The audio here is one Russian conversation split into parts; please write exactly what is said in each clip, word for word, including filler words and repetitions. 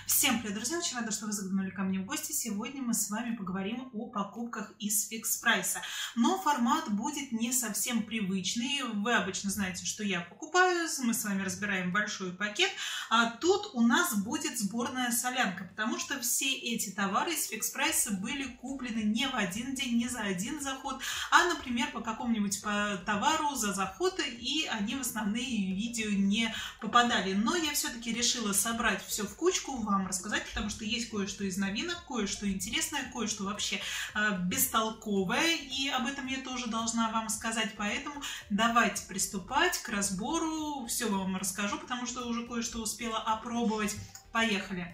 Всем привет, друзья! Очень рада, что вы заглянули ко мне в гости. Сегодня мы с вами поговорим о покупках из фикс прайса. Но формат будет не совсем привычный. Вы обычно знаете, что я покупаю. Мы с вами разбираем большой пакет. А тут у нас будет сборная солянка, потому что все эти товары из фикс прайса были куплены не в один день, не за один заход, а, например, по какому-нибудь товару за заход, и они в основные видео не попадали. Но я все-таки решила собрать все в кучку, вам рассказать, потому что есть кое-что из новинок, кое-что интересное, кое-что вообще э, бестолковое, и об этом я тоже должна вам сказать. Поэтому давайте приступать к разбору, все вам расскажу, потому что уже кое-что успела опробовать. Поехали!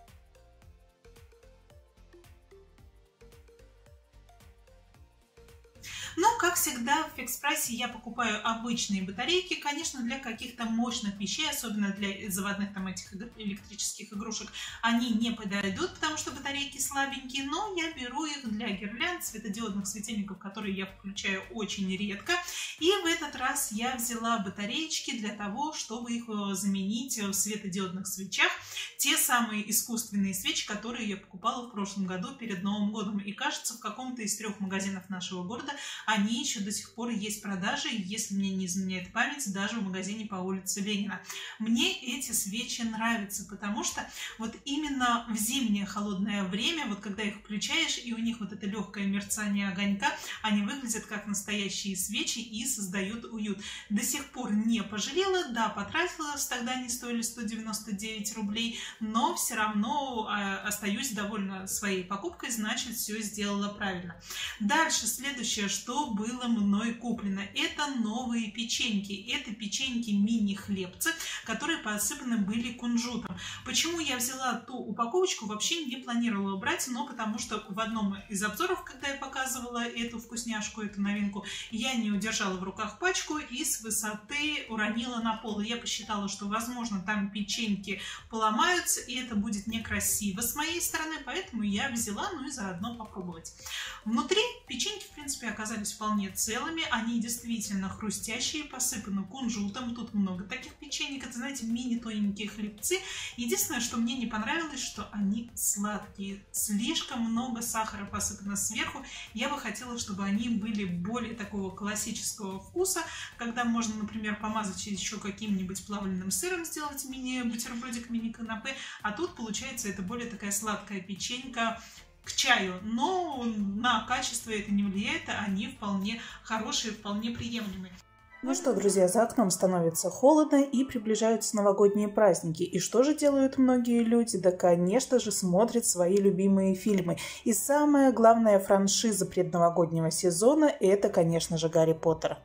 Но, как всегда, в фикс прайсе я покупаю обычные батарейки. Конечно, для каких-то мощных вещей, особенно для заводных там этих электрических игрушек, они не подойдут, потому что батарейки слабенькие. Но я беру их для гирлянд, светодиодных светильников, которые я включаю очень редко. И в этот раз я взяла батареечки для того, чтобы их заменить в светодиодных свечах. Те самые искусственные свечи, которые я покупала в прошлом году перед Новым годом. И кажется, в каком-то из трех магазинов нашего города они еще до сих пор есть в продаже, если мне не изменяет память, даже в магазине по улице Ленина. Мне эти свечи нравятся, потому что вот именно в зимнее холодное время, вот когда их включаешь, и у них вот это легкое мерцание огонька, они выглядят как настоящие свечи и создают уют. До сих пор не пожалела, да, потратилась, тогда они стоили сто девяносто девять рублей, но все равно э, остаюсь довольна своей покупкой, значит, все сделала правильно. Дальше, следующее, что было мной куплено, это новые печеньки. Это печеньки мини-хлебцы, которые посыпаны были кунжутом. Почему я взяла ту упаковочку, вообще не планировала брать, но потому что в одном из обзоров, когда я показывала эту вкусняшку, эту новинку, я не удержала в руках пачку и с высоты уронила на пол. И я посчитала, что, возможно, там печеньки поломаются, и это будет некрасиво с моей стороны, поэтому я взяла, ну и заодно попробовать. Внутри печеньки, в принципе, оказались вполне целыми, они действительно хрустящие, посыпаны кунжутом, тут много таких печенек, это, знаете, мини-тоненькие хлебцы. Единственное, что мне не понравилось, что они сладкие, слишком много сахара посыпано сверху. Я бы хотела, чтобы они были более такого классического вкуса, когда можно, например, помазать еще каким-нибудь плавленным сыром, сделать мини-бутербродик, мини-канапе, а тут, получается, это более такая сладкая печенька к чаю, но на качество это не влияет, они вполне хорошие, вполне приемлемые. Ну что, друзья, за окном становится холодно и приближаются новогодние праздники. И что же делают многие люди? Да, конечно же, смотрят свои любимые фильмы. И самая главная франшиза предновогоднего сезона – это, конечно же, Гарри Поттер.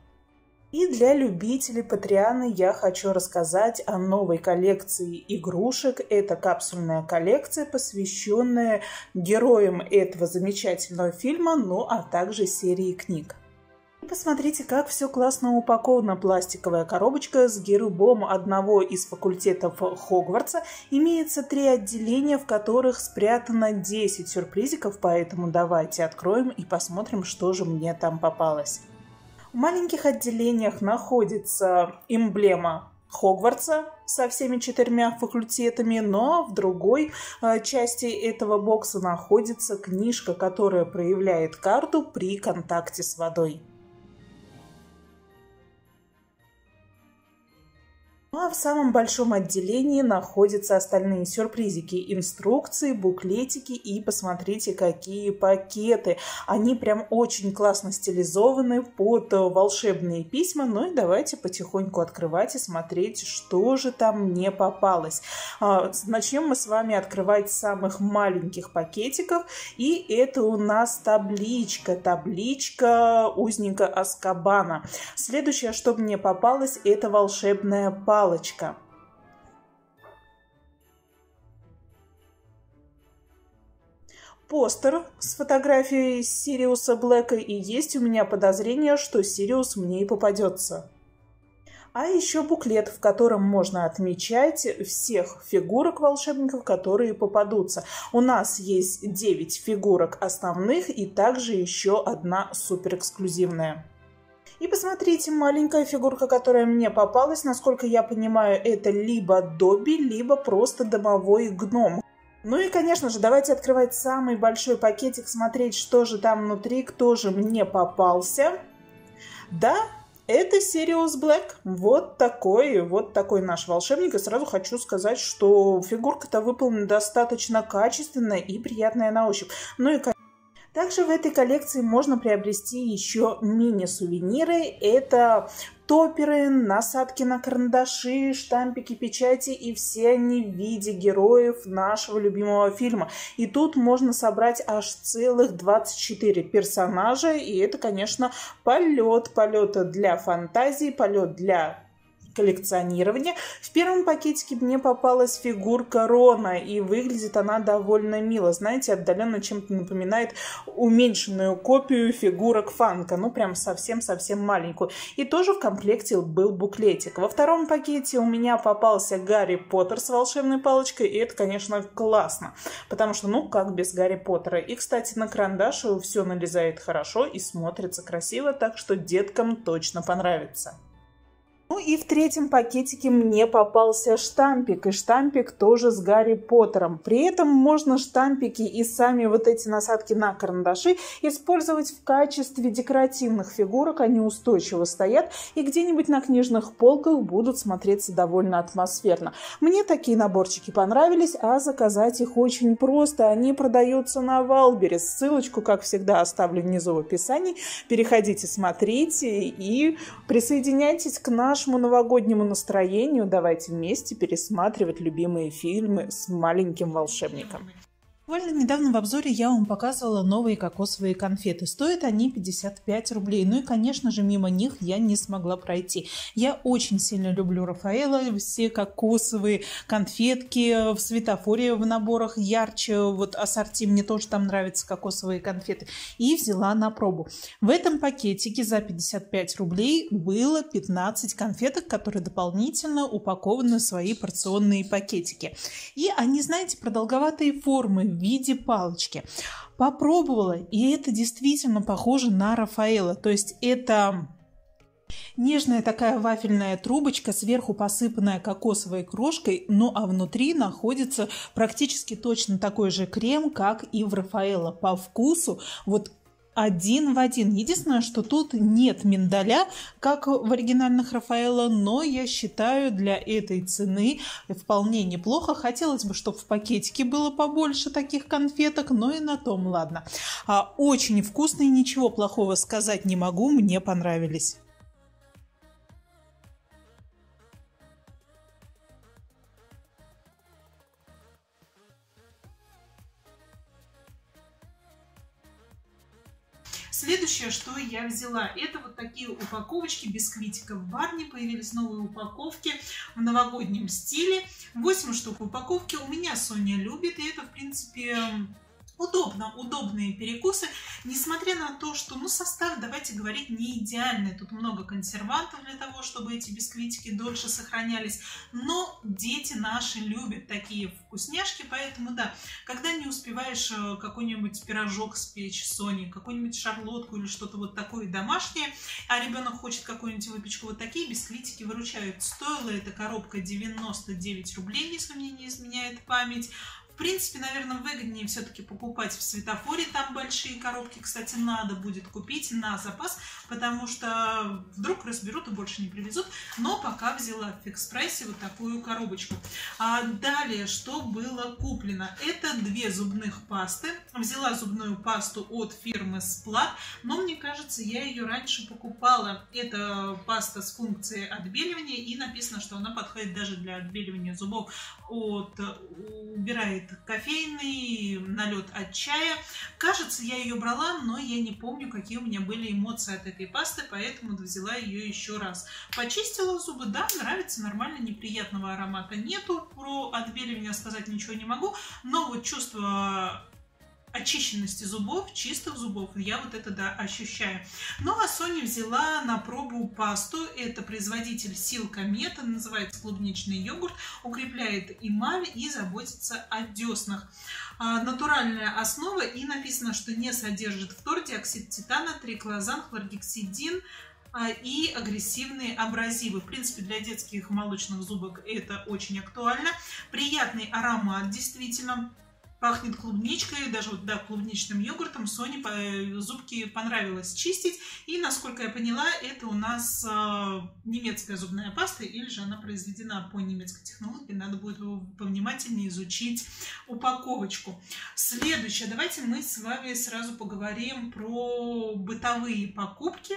И для любителей Патреона я хочу рассказать о новой коллекции игрушек. Это капсульная коллекция, посвященная героям этого замечательного фильма, ну а также серии книг. И посмотрите, как все классно упаковано. Пластиковая коробочка с гербом одного из факультетов Хогвартса. Имеется три отделения, в которых спрятано десять сюрпризиков, поэтому давайте откроем и посмотрим, что же мне там попалось. В маленьких отделениях находится эмблема Хогвартса со всеми четырьмя факультетами, но в другой э, части этого бокса находится книжка, которая проявляет карту при контакте с водой. Ну а в самом большом отделении находятся остальные сюрпризики, инструкции, буклетики, и посмотрите, какие пакеты. Они прям очень классно стилизованы под волшебные письма. Ну и давайте потихоньку открывать и смотреть, что же там мне попалось. Начнем мы с вами открывать с самых маленьких пакетиков. И это у нас табличка, табличка узника Азкабана. Следующее, что мне попалось, это волшебная палочка. Палочка. Постер с фотографией Сириуса Блэка, и есть у меня подозрение, что Сириус мне и попадется. А еще буклет, в котором можно отмечать всех фигурок волшебников, которые попадутся. У нас есть девять фигурок основных и также еще одна суперэксклюзивная. И посмотрите, маленькая фигурка, которая мне попалась, насколько я понимаю, это либо Добби, либо просто домовой гном. Ну и, конечно же, давайте открывать самый большой пакетик, смотреть, что же там внутри, кто же мне попался. Да, это Sirius Black. Вот такой, вот такой наш волшебник. И сразу хочу сказать, что фигурка-то выполнена достаточно качественно и приятная на ощупь. Ну и, также в этой коллекции можно приобрести еще мини-сувениры. Это топперы, насадки на карандаши, штампики, печати, и все они в виде героев нашего любимого фильма. И тут можно собрать аж целых двадцать четыре персонажа, и это, конечно, полет, полет для фантазии, полет для коллекционирования. В первом пакетике мне попалась фигурка Рона, и выглядит она довольно мило. Знаете, отдаленно чем-то напоминает уменьшенную копию фигурок Фанка. Ну, прям совсем-совсем маленькую. И тоже в комплекте был буклетик. Во втором пакете у меня попался Гарри Поттер с волшебной палочкой, и это, конечно, классно. Потому что, ну, как без Гарри Поттера. И, кстати, на карандаш все налезает хорошо и смотрится красиво, так что деткам точно понравится. Ну и в третьем пакетике мне попался штампик, и штампик тоже с Гарри Поттером. При этом можно штампики и сами вот эти насадки на карандаши использовать в качестве декоративных фигурок, они устойчиво стоят и где-нибудь на книжных полках будут смотреться довольно атмосферно. Мне такие наборчики понравились, а заказать их очень просто, они продаются на Вайлдберрис. Ссылочку, как всегда, оставлю внизу в описании, переходите, смотрите и присоединяйтесь к нашему нашему новогоднему настроению. Давайте вместе пересматривать любимые фильмы с маленьким волшебником. Буквально недавно в обзоре я вам показывала новые кокосовые конфеты. Стоят они пятьдесят пять рублей. Ну и, конечно же, мимо них я не смогла пройти. Я очень сильно люблю Рафаэлло. Все кокосовые конфетки в светофоре в наборах ярче. Вот ассорти, мне тоже там нравятся кокосовые конфеты. И взяла на пробу. В этом пакетике за пятьдесят пять рублей было пятнадцать конфеток, которые дополнительно упакованы в свои порционные пакетики. И они, знаете, продолговатые формы в виде палочки. Попробовала, и это действительно похоже на Рафаэлло. То есть это нежная такая вафельная трубочка, сверху посыпанная кокосовой крошкой, ну а внутри находится практически точно такой же крем, как и в Рафаэлло. По вкусу вот один в один. Единственное, что тут нет миндаля, как в оригинальных Рафаэлло, но я считаю, для этой цены вполне неплохо. Хотелось бы, чтобы в пакетике было побольше таких конфеток, но и на том ладно. А, очень вкусные, ничего плохого сказать не могу, мне понравились. Следующее, что я взяла, это вот такие упаковочки бисквитиков Барни. Появились новые упаковки в новогоднем стиле. восемь штук в упаковке. У меня Соня любит, и это, в принципе, удобно, удобные перекусы, несмотря на то, что, ну, состав, давайте говорить, не идеальный. Тут много консервантов для того, чтобы эти бисквитики дольше сохранялись. Но дети наши любят такие вкусняшки, поэтому, да, когда не успеваешь какой-нибудь пирожок спечь Соне, какую-нибудь шарлотку или что-то вот такое домашнее, а ребенок хочет какую-нибудь выпечку, вот такие бисквитики выручают. Стоила эта коробка девяносто девять рублей, если мне не изменяет память. В принципе, наверное, выгоднее все-таки покупать в светофоре, там большие коробки, кстати, надо будет купить на запас, потому что вдруг разберут и больше не привезут, но пока взяла в фикс прайсе вот такую коробочку. А далее, что было куплено? Это две зубных пасты. Взяла зубную пасту от фирмы Спlat, но мне кажется, я ее раньше покупала. Это паста с функцией отбеливания, и написано, что она подходит даже для отбеливания зубов, от, убирает кофейный налет от чая. Кажется, я ее брала, но я не помню, какие у меня были эмоции от этой пасты, поэтому взяла ее еще раз. Почистила зубы, да, нравится, нормально, неприятного аромата нету. Про отбеливание сказать ничего не могу, но вот чувство очищенности зубов, чистых зубов, я вот это, да, ощущаю. Ну, а Соня взяла на пробу пасту. Это производитель Silka Meta, называется клубничный йогурт, укрепляет эмаль и заботится о деснах. А, натуральная основа, и написано, что не содержит фтор, диоксид титана, триклозан, хлоргексидин и агрессивные абразивы. В принципе, для детских молочных зубок это очень актуально. Приятный аромат, действительно. Пахнет клубничкой, даже вот, да, клубничным йогуртом. Соне зубки понравилось чистить. И, насколько я поняла, это у нас э, немецкая зубная паста, или же она произведена по немецкой технологии. Надо будет повнимательнее изучить упаковочку. Следующее. Давайте мы с вами сразу поговорим про бытовые покупки.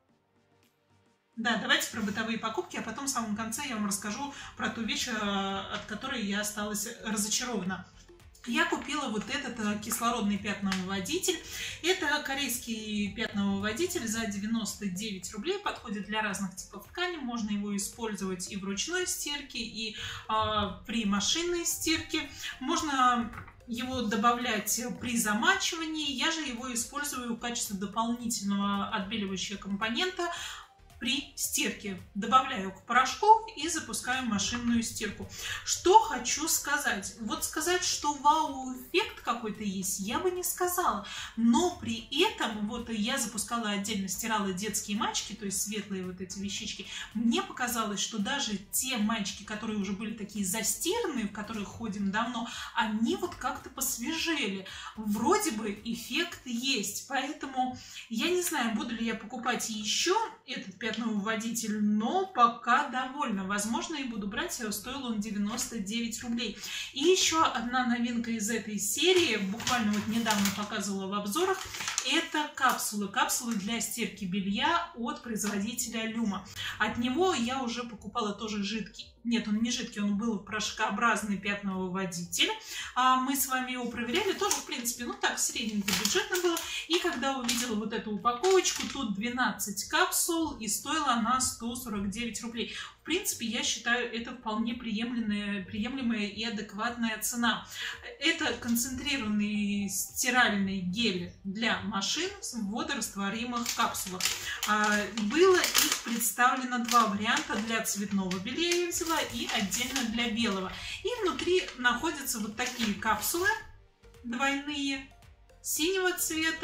Да, давайте про бытовые покупки, а потом в самом конце я вам расскажу про ту вещь, от которой я осталась разочарована. Я купила вот этот кислородный пятновыводитель. Это корейский пятновыводитель за девяносто девять рублей. Подходит для разных типов ткани. Можно его использовать и в ручной стирке, и э, при машинной стирке. Можно его добавлять при замачивании. Я же его использую в качестве дополнительного отбеливающего компонента при стирке. Добавляю к порошку и запускаю машинную стирку. Что хочу сказать? Вот сказать, что вау-эффект какой-то есть, я бы не сказала. Но при этом, вот я запускала отдельно, стирала детские мальчики, то есть светлые вот эти вещички. Мне показалось, что даже те мальчики, которые уже были такие застиранные, в которых ходим давно, они вот как-то посвежели. Вроде бы эффект есть. Поэтому я не знаю, буду ли я покупать еще этот пятновыводитель, но пока довольна. Возможно, и буду брать, стоил он девяносто девять рублей. И еще одна новинка из этой серии, буквально вот недавно показывала в обзорах, это капсулы. Капсулы для стирки белья от производителя Люма. От него я уже покупала тоже жидкий. Нет, он не жидкий, он был порошкообразный пятновыводитель. А мы с вами его проверяли, тоже, в принципе, ну так, средненько бюджетно было. И когда увидела вот эту упаковочку, тут двенадцать капсул, и стоила она сто сорок девять рублей. В принципе, я считаю, это вполне приемлемая, приемлемая и адекватная цена. Это концентрированный стиральный гель для машин в водорастворимых капсулах. Было их представлено два варианта: для цветного белья я взяла и отдельно для белого. И внутри находятся вот такие капсулы двойные, синего цвета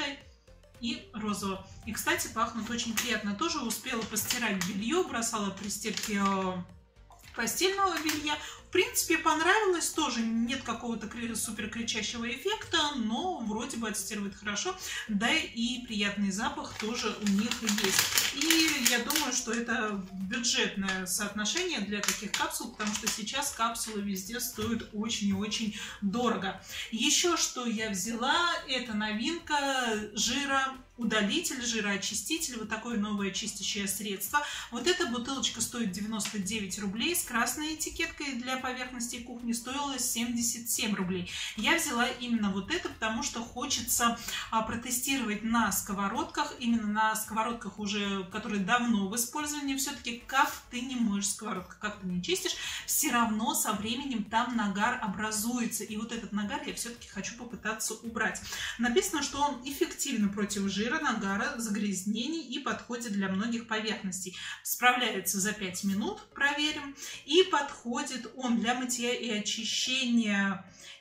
и розового. И, кстати, пахнут очень приятно. Тоже успела постирать белье, бросала при стирке постельного белья. В принципе, понравилось тоже. Нет какого-то супер кричащего эффекта, но вроде бы отстирывает хорошо. Да и приятный запах тоже у них есть. И я думаю, что это бюджетное соотношение для таких капсул, потому что сейчас капсулы везде стоят очень и очень дорого. Еще что я взяла, это новинка: жироудалитель, жироочиститель. Вот такое новое чистящее средство. Вот эта бутылочка стоит девяносто девять рублей. С красной этикеткой для поверхности кухни стоила семьдесят семь рублей. Я взяла именно вот это, потому что хочется а, протестировать на сковородках, именно на сковородках уже, которые давно в использовании. Все-таки как ты не моешь сковородку, как ты не чистишь, все равно со временем там нагар образуется. И вот этот нагар я все-таки хочу попытаться убрать. Написано, что он эффективно против жира, нагара, загрязнений и подходит для многих поверхностей. Справляется за пять минут, проверим. И подходит он для мытья и очищения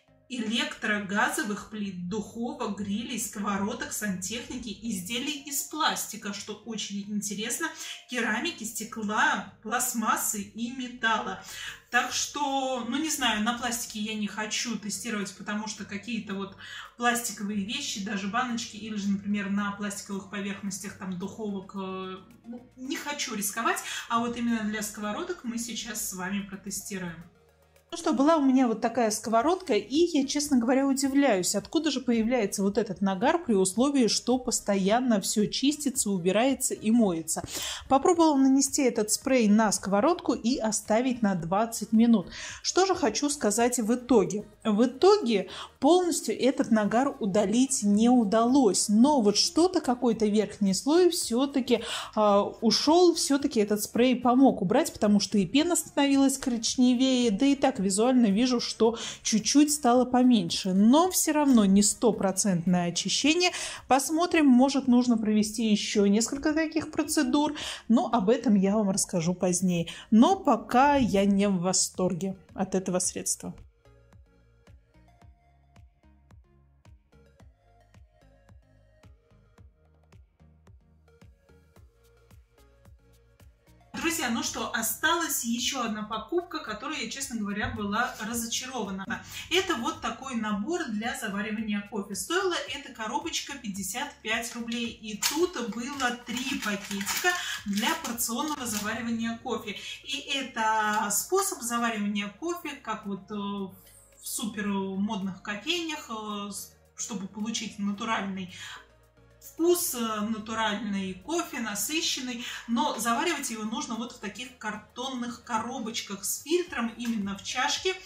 электрогазовых плит, духовок, грилей, сковородок, сантехники, изделий из пластика, что очень интересно, керамики, стекла, пластмассы и металла. Так что, ну не знаю, на пластике я не хочу тестировать, потому что какие-то вот пластиковые вещи, даже баночки, или же, например, на пластиковых поверхностях там духовок, ну, не хочу рисковать, а вот именно для сковородок мы сейчас с вами протестируем. Ну что, была у меня вот такая сковородка, и я, честно говоря, удивляюсь, откуда же появляется вот этот нагар при условии, что постоянно все чистится, убирается и моется. Попробовала нанести этот спрей на сковородку и оставить на двадцать минут. Что же хочу сказать в итоге? В итоге полностью этот нагар удалить не удалось, но вот что-то, какой-то верхний слой все-таки э, ушел, все-таки этот спрей помог убрать, потому что и пена становилась коричневее, да и так визуально вижу, что чуть-чуть стало поменьше, но все равно не стопроцентное очищение. Посмотрим, может, нужно провести еще несколько таких процедур, но об этом я вам расскажу позднее. Но пока я не в восторге от этого средства. Друзья, ну что, осталась еще одна покупка, которой я, честно говоря, была разочарована. Это вот такой набор для заваривания кофе. Стоила эта коробочка пятьдесят пять рублей. И тут было три пакетика для порционного заваривания кофе. И это способ заваривания кофе, как вот в супер модных кофейнях, чтобы получить натуральный вкус, натуральный кофе, насыщенный, но заваривать его нужно вот в таких картонных коробочках с фильтром, именно в чашке.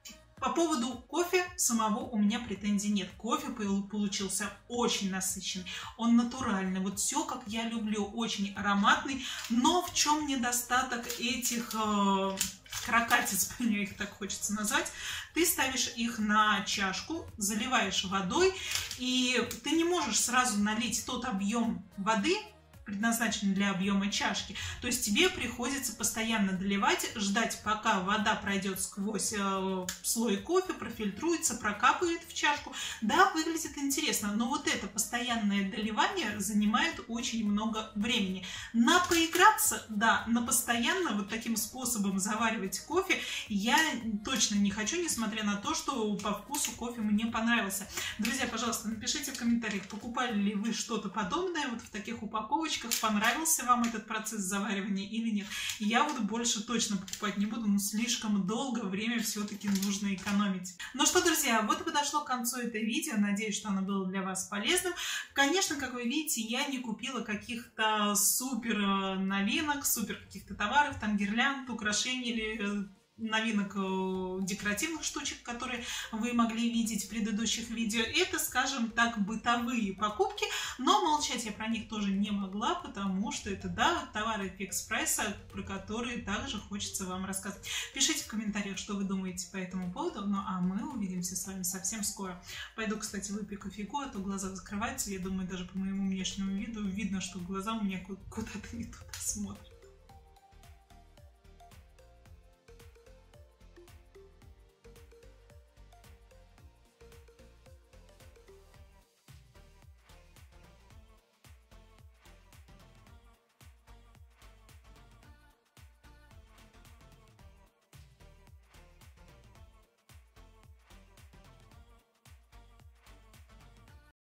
По поводу кофе самого у меня претензий нет. Кофе получился очень насыщенный, он натуральный, вот все как я люблю, очень ароматный. Но в чем недостаток этих э, крокатиц, мне их так хочется назвать? Ты ставишь их на чашку, заливаешь водой, и ты не можешь сразу налить тот объем воды, предназначенный для объема чашки. То есть тебе приходится постоянно доливать, ждать, пока вода пройдет сквозь э, слой кофе, профильтруется, прокапает в чашку. Да, выглядит интересно, но вот это постоянное доливание занимает очень много времени. На поиграться, да, на постоянно вот таким способом заваривать кофе я точно не хочу, несмотря на то, что по вкусу кофе мне понравился. Друзья, пожалуйста, напишите в комментариях, покупали ли вы что-то подобное вот в таких упаковочках, понравился вам этот процесс заваривания или нет. Я вот больше точно покупать не буду, но слишком долго, время все-таки нужно экономить. Ну что, друзья, вот и подошло к концу это видео. Надеюсь, что оно было для вас полезным. Конечно, как вы видите, я не купила каких-то супер новинок, супер каких-то товаров, там гирлянд, украшений или новинок декоративных штучек, которые вы могли видеть в предыдущих видео. Это, скажем так, бытовые покупки, но молчать я про них тоже не могла, потому что это, да, товары фикс прайса, про которые также хочется вам рассказать. Пишите в комментариях, что вы думаете по этому поводу, ну а мы увидимся с вами совсем скоро. Пойду, кстати, выпью кофейку, а то глаза закрываются. Я думаю, даже по моему внешнему виду видно, что глаза у меня куда-то не туда смотрят.